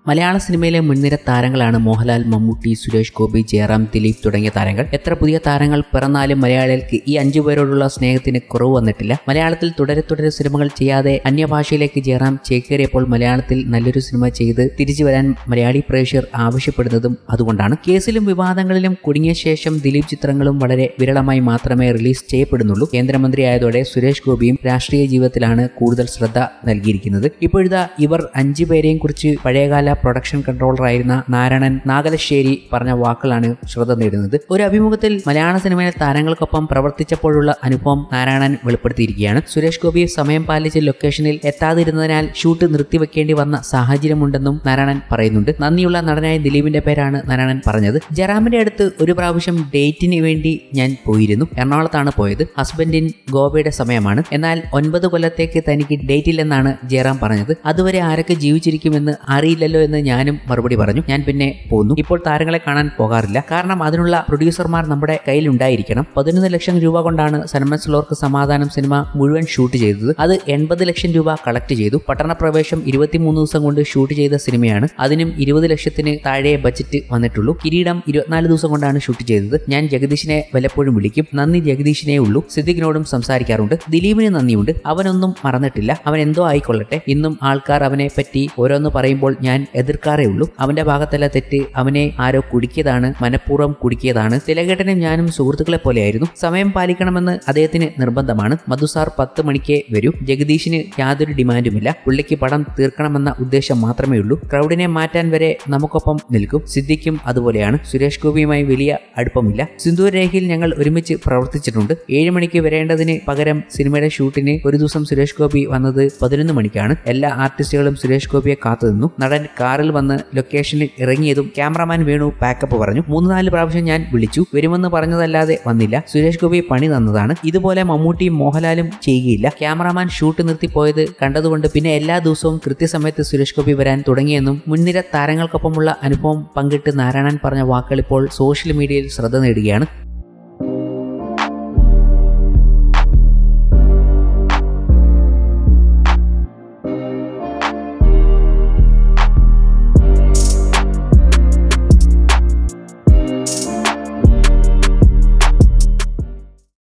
മലയാള സിനിമയിലെ മുൻനിര താരങ്ങളാണ് മോഹൻലാൽ, മമ്മൂട്ടി, സുരേഷ് ഗോപി, ജയറാം, ദിലീപ് തുടങ്ങിയ താരങ്ങൾ. എത്ര പുതിയ താരങ്ങൾ പിറന്നാലും മലയാളികൾക്ക് ഈ 5 പേരോടുള്ള സ്നേഹത്തിന് കുറവ് വന്നിട്ടില്ല. മലയാളത്തിൽ തുടരെ സിനിമകൾ ചെയ്യാതെ അന്യഭാഷയിലേക്ക് ജയറാം ചേക്കേറിയപ്പോൾ മലയാളത്തിൽ നല്ലൊരു സിനിമ ചെയ്ത് തിരിച്ചു വരാൻ മലയാളി പ്രേക്ഷകർ ആവശ്യപ്പെടുന്നതും അതുകൊണ്ടാണ്. കേസിലും വിവാദങ്ങളിലും കുടുങ്ങിയ ശേഷം ദിലീപ് ചിത്രങ്ങളും വളരെ വിരളമായി മാത്രമേ റിലീസ് ചെയ്യപ്പെടുന്നുള്ളൂ. കേന്ദ്രമന്ത്രിയായതോടെ സുരേഷ് ഗോപിയും രാഷ്ട്രീയ ജീവിതത്തിലാണ് കൂടുതൽ ശ്രദ്ധ നൽകിയിരിക്കുന്നത്. ഇപ്പോഴിതാ ഇവർ 5 പേരെയും കുറിച്ച് പഴയകാല പ്രൊഡക്ഷൻ കൺട്രോളറായിരുന്ന നാരായണൻ നാഗലശ്ശേരി പറഞ്ഞ വാക്കുകളാണ് ശ്രദ്ധ നേടുന്നത്. ഒരു അഭിമുഖത്തിൽ മലയാള സിനിമയിലെ താരങ്ങൾക്കൊപ്പം പ്രവർത്തിച്ചപ്പോഴുള്ള അനുഭവം നാരായണൻ വെളിപ്പെടുത്തിയിരിക്കുകയാണ്. സുരേഷ് ഗോപി സമയം പാലിച്ച് ലൊക്കേഷനിൽ എത്താതിരുന്നതിനാൽ ഷൂട്ട് നിർത്തിവെക്കേണ്ടി വന്ന സാഹചര്യമുണ്ടെന്നും നാരായണൻ പറയുന്നുണ്ട്. നന്ദിയുള്ള നടനായ ദിലീപിന്റെ പേരാണ് നാരായണൻ പറഞ്ഞത്. ജയറാമിന്റെ അടുത്ത് ഒരു പ്രാവശ്യം ഡേറ്റിന് വേണ്ടി ഞാൻ പോയിരുന്നു. എറണാകുളത്താണ് പോയത്. ഹസ്ബൻഡിൻ ഗോവയുടെ സമയമാണ്. എന്നാൽ 9 കൊല്ലത്തേക്ക് തനിക്ക് ഡേറ്റില്ലെന്നാണ് ജയറാം പറഞ്ഞത്. അതുവരെ ആരൊക്കെ ജീവിച്ചിരിക്കുമെന്ന് അറിയില്ലല്ലോ എന്ന് ഞാനും മറുപടി പറഞ്ഞു. ഞാൻ പിന്നെ പോന്നു. ഇപ്പോൾ താരങ്ങളെ കാണാൻ പോകാറില്ല. കാരണം അതിനുള്ള പ്രൊഡ്യൂസർമാർ നമ്മുടെ കയ്യിലുണ്ടായിരിക്കണം. 11 ലക്ഷം രൂപ കൊണ്ടാണ് സൽമാൻ സ്ലോർക്ക് സമാധാനം സിനിമ മുഴുവൻ ഷൂട്ട് ചെയ്തത്. അത് 80 ലക്ഷം രൂപ കളക്ട് ചെയ്തു. പട്ടണപ്രവേശം 23 ദിവസം കൊണ്ട് ഷൂട്ട് ചെയ്ത സിനിമയാണ്. അതിനും 20 ലക്ഷത്തിന് താഴെ ബജറ്റ് വന്നിട്ടുള്ളൂ. കിരീടം 24 ദിവസം കൊണ്ടാണ് ഷൂട്ട് ചെയ്തത്. ഞാൻ ജഗദീഷിനെ വല്ലപ്പോഴും വിളിക്കും. നന്ദി ജഗദീഷിനെ ഉള്ളൂ. സിദ്ദിഖിനോടും സംസാരിക്കാറുണ്ട്. ദിലീപിന് നന്ദിയുണ്ട്. അവനൊന്നും മറന്നിട്ടില്ല. അവൻ എന്തോ ആയിക്കൊള്ളട്ടെ. ഇന്നും ആൾക്കാർ അവനെ പറ്റി ഓരോന്ന് പറയുമ്പോൾ ഞാൻ എതിർക്കാറേ ഉള്ളൂ. അവന്റെ ഭാഗത്തല്ല തെറ്റ്. അവനെ ആരോ കുടുക്കിയതാണ്, മനഃപൂർവ്വം കുടുക്കിയതാണ്. തിലകേട്ടനും ഞാനും സുഹൃത്തുക്കളെ പോലെയായിരുന്നു. സമയം പാലിക്കണമെന്ന് അദ്ദേഹത്തിന് നിർബന്ധമാണ്. മധുസാർ 10 മണിക്കേ വരൂ. ജഗദീഷിന് യാതൊരു ഡിമാൻഡുമില്ല. പുള്ളിക്ക് പടം തീർക്കണമെന്ന ഉദ്ദേശം മാത്രമേ ഉള്ളൂ. ക്രൗഡിനെ മാറ്റാൻ വരെ നമുക്കൊപ്പം നിൽക്കും. സിദ്ദിഖും അതുപോലെയാണ്. സുരേഷ് ഗോപിയുമായി വലിയ അടുപ്പമില്ല. സിന്ദൂർ രേഖയിൽ ഞങ്ങൾ ഒരുമിച്ച് പ്രവർത്തിച്ചിട്ടുണ്ട്. 7 മണിക്ക് വരേണ്ടതിന് പകരം സിനിമയുടെ ഷൂട്ടിന് ഒരു ദിവസം സുരേഷ് ഗോപി വന്നത് 11 മണിക്കാണ്. എല്ലാ ആർട്ടിസ്റ്റുകളും സുരേഷ് ഗോപിയെ കാത്തുനിന്നു. നടൻ കാറിൽ വന്ന് ലൊക്കേഷനിൽ ഇറങ്ങിയതും ക്യാമറാമാൻ വേണു പാക്കപ്പ് പറഞ്ഞു. 3-4 പ്രാവശ്യം ഞാൻ വിളിച്ചു. വരുമെന്ന് പറഞ്ഞതല്ലാതെ വന്നില്ല. സുരേഷ് ഗോപി പണി തന്നതാണ്. ഇതുപോലെ മമ്മൂട്ടിയും മോഹൻലാലും ചെയ്യുകയില്ല. ക്യാമറാമാൻ ഷൂട്ട് നിർത്തിപ്പോയത് കണ്ടതുകൊണ്ട് പിന്നെ എല്ലാ ദിവസവും കൃത്യസമയത്ത് സുരേഷ് ഗോപി വരാൻ തുടങ്ങിയെന്നും മുൻനിര താരങ്ങൾക്കൊപ്പമുള്ള അനുഭവം പങ്കിട്ട് നാരായണൻ പറഞ്ഞ വാക്കുകൾ ഇപ്പോൾ സോഷ്യൽ മീഡിയയിൽ ശ്രദ്ധ നേടുകയാണ്.